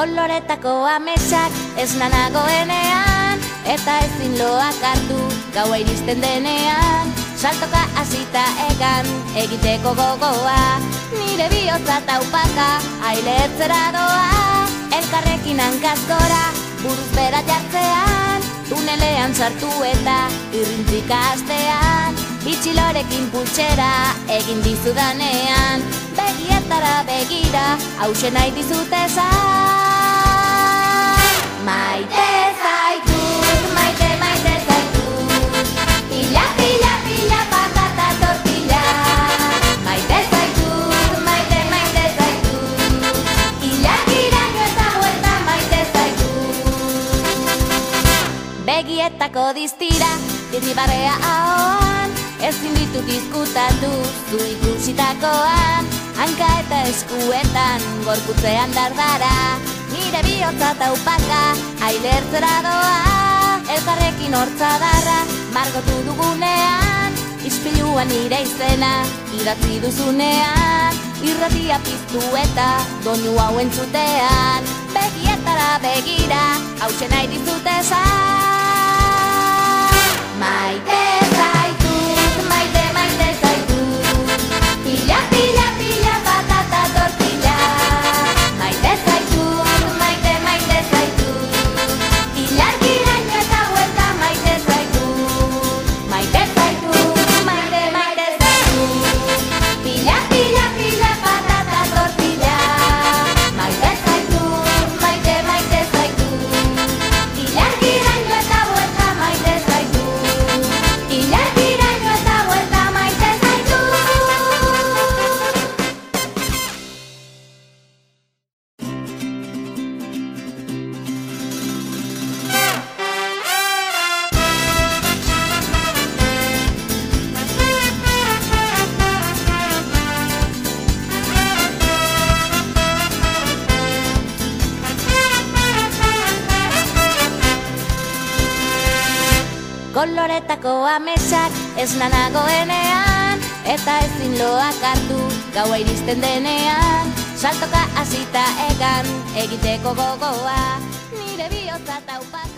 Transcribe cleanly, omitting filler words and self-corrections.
Koloretako ametsak ez nanagoenean, eta ezin loak hartu gaua iristen denean. Saltoka hasita egan egiteko gogoa, nire bihotza taupaka ailetzera doa. Elkarrekin hankazkora buruz bera jartzean, tunelean sartu eta irrintzika hastean. Bitxilorekin pultsera egin dizudanean, begietara begira hause nahi dizutezan. Maite zaitut, maite maite zaitut, pila pila pila patata tortilla. Maite zaitut, maite maite zaitut, ilakiraino eta buelta maite zaitut. Begietako distira, irribarrea ahoan, ezin ditut izkutatu zu ikusitakoan. Hanka eta eskuetan, gorputzean dardara, nire bihotza taupaka ailertzera doa. Elkarrekin hortzadarra margotu dugunean, ispiluan nire izena idatzi duzunean. Irratia piztu eta doinu hau entzutean, begietara begira hause nahi dizutezan. Maite zaitut, maite maite zaitut, pila pila pila patata tortilla. Maite zaitut, maite maite zaitut, ilargiraino eta buelta maite zaitut. Maite zaitut, maite maite zaitut, pila pila pila patata tortilla. Maite zaitut, maite maite zaitut, ilargiraino eta buelta maite zaitut. Ilargiraino eta buelta maite zaitut. Koloretako ametsak ez nanagoenean, eta ezin loak hartu gaua iristen denean. Saltoka hasita egan egiteko gogoa, nire bihotza taupaka